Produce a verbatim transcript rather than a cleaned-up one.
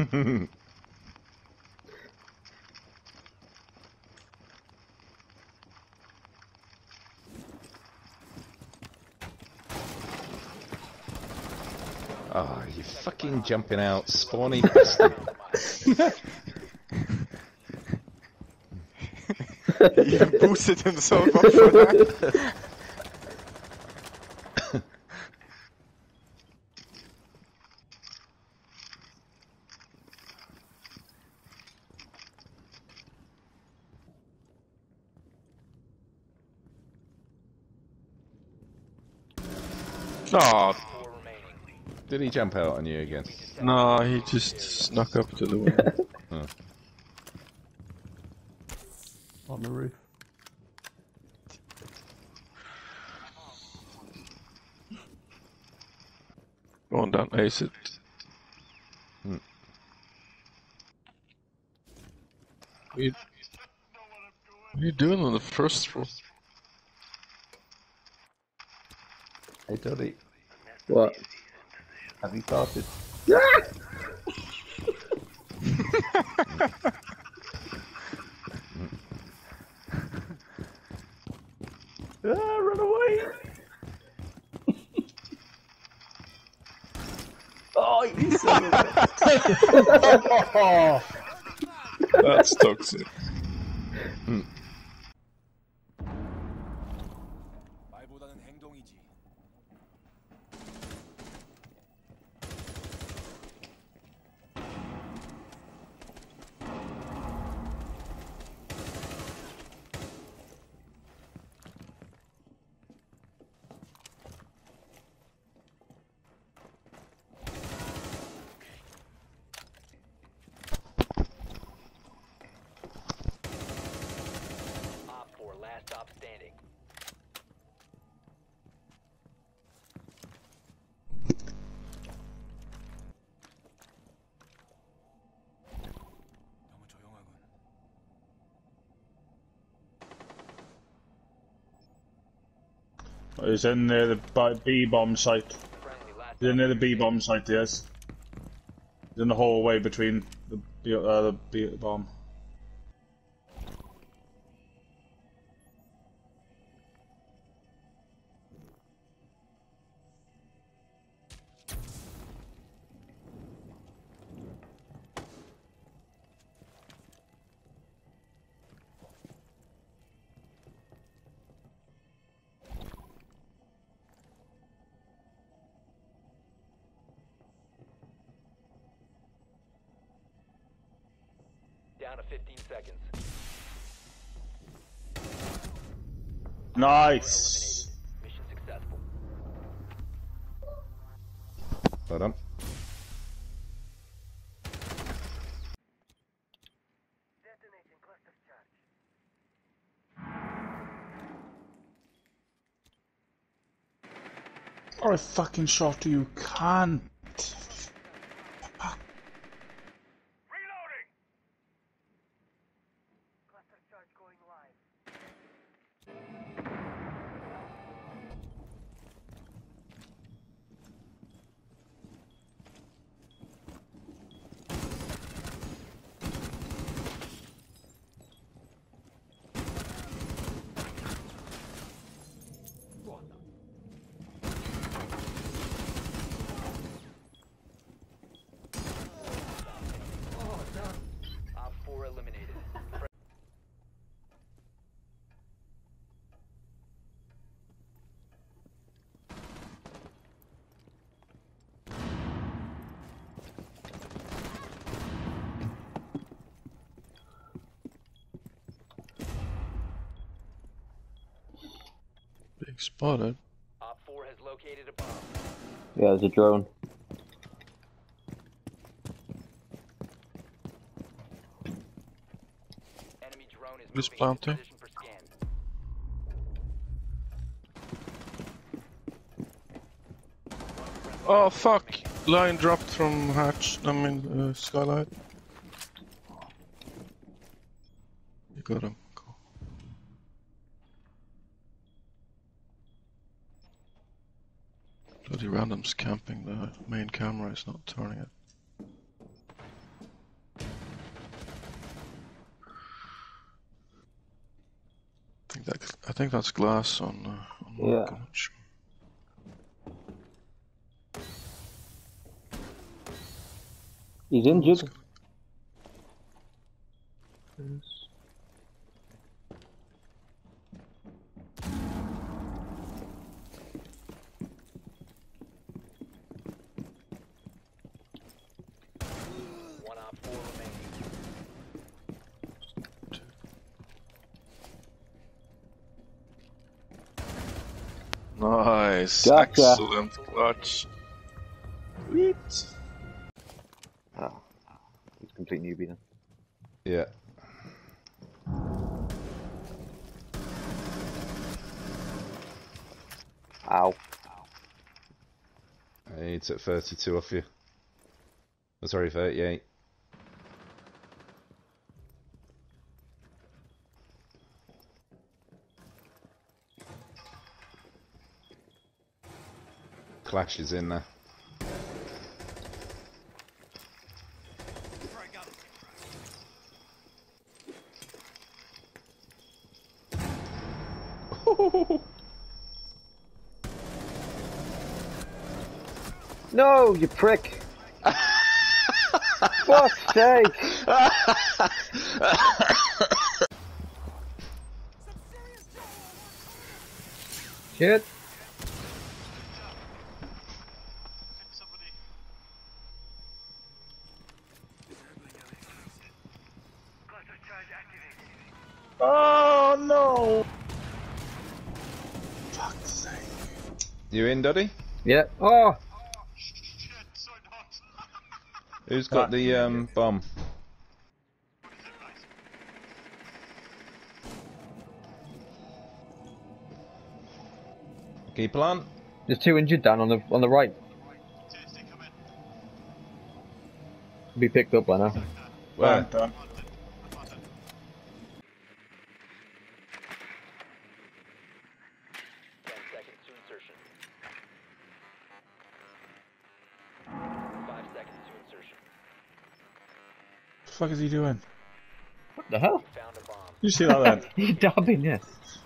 Oh, you fucking jumping out, spawny bastard. He boosted himself up for that. Oh, Did he jump out on you again? no, he just snuck up to the window. Oh. On the roof. Go on down, ace it. Hmm. What are, you, what are you doing on the first floor? Hey Toddy, What? have you started? Ah, run away! Oh, you son of a... That's toxic. 말보다는 행동이지. Op four, last stop standing. 너무 조용하군. He's in near the B bomb site. Friendly, last He's in stop near the B standing. bomb site, yes. He's in the hallway between the B, uh, the B bomb. Down to fifteen seconds. Nice! Eliminated. Mission successful. Well done. Oh, I fucking shot you, cunt! Op four eliminated. Big spotted. Op four has located a bomb. Yeah, there's a drone. Enemy drone is This moving into planter. position for scan. Oh fuck! Line dropped from hatch, I mean uh, skylight. You got him. Cool. Bloody randoms camping, the main camera is not turning it. think that's glass on, uh, on Yeah. the couch. He's injured. One op four remaining. Nice. Gotcha. Excellent clutch. Sweet. Oh. He's a complete newbie then. Yeah. Ow. He took thirty-two off you. Oh, sorry, thirty-eight. Clash is in there. No, you prick! Fuck's sake! Shit! Oh no! Fuck's sake. You in, Duddy? Yeah. Oh! Who's got the um, bomb? Can you plant? There's two injured down on the on the right. Be picked up by now. Where? Done. Ten seconds to insertion. Five seconds to insertion. What the fuck is he doing? What the hell? Found a bomb. You see that then? He's dabbing, yeah.